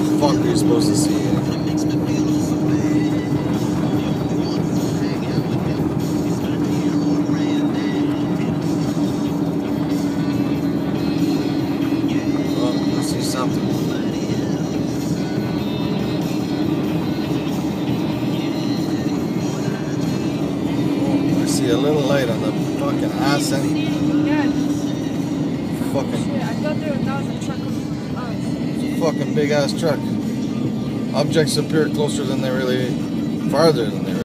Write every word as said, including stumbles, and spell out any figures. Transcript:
the fuck are you supposed to see? Oh, I see something. Oh, I see a little light on the fucking ass end. Yeah. Fucking. Shit, I thought there that was a truck coming from us. Fucking big ass truck. Objects appear closer than they really, farther than they really.